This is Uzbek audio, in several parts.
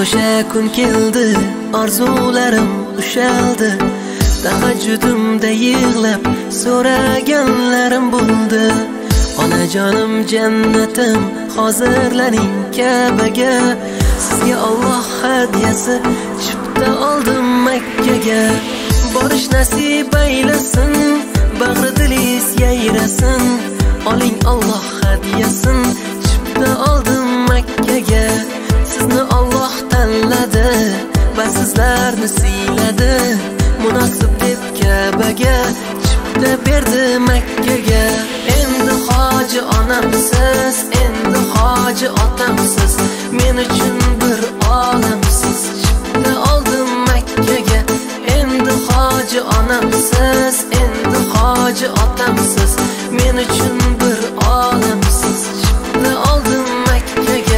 o'sha kun keldi, orzularim ushaldi. Tahajjudimda yig'lab so'raganlarim bo'ldi. Onajonim jannatim, hozirlaning Ka'baga. Sizga Alloh hadyasi, chipta oldim Makkaga. Borish nasib aylasin, bag'ri dilingiz yayrasin. Oling Alloh hadyasin, chipta oldim Makkaga. Sizni Alloh tanladi va sizlarni siyladi. Munosib deb Ka'baga chipta berdi Makkaga. Endi hoji onamsiz, endi hoji otamsiz, men uchun bir olamsiz. Chipta oldim Makkaga. Endi hoji onamsiz, endi hoji otamsiz, men uchun bir olamsiz. Chipta oldim Makkaga.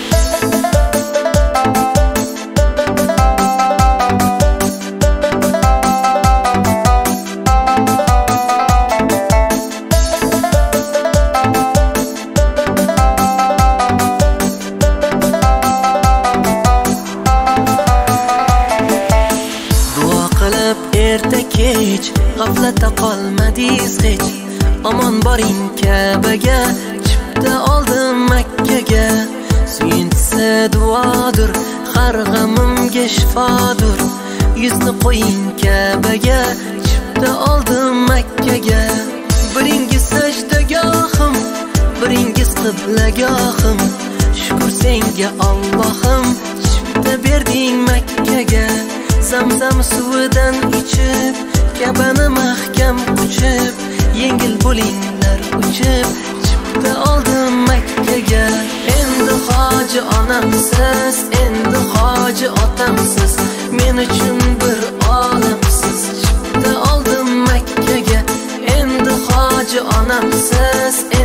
Erta kech g'aflatda qolmadingiz hech. Omon boring Ka'baga, chipta oldim Makkaga. Suyunsa duodur, har g'amimga shifodur. Yuzni qo'ying Ka'baga, chipta oldim Makkaga. Biringiz sajdagohim, biringiz qiblagohim. Shukr senga Allohim, chipta berding Makkaga. Zamzam suvidan ichib, Ka'bani mahkam quchib, yengil bo'linglar uchib, chipta oldim Makkaga. Endi hoji onamsiz, endi hoji otamsiz, men uchun bir olamsiz. Chipta oldim Makkaga. Endi hoji onamsiz,